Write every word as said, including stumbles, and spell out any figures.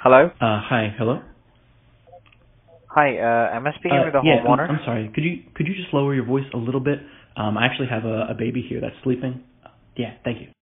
Hello. Uh, hi, hello. Hi. Uh, am I speaking Uh, with the yeah, I'm, homeowner? I'm sorry. Could you could you just lower your voice a little bit? Um, I actually have a, a baby here that's sleeping. Yeah, thank you.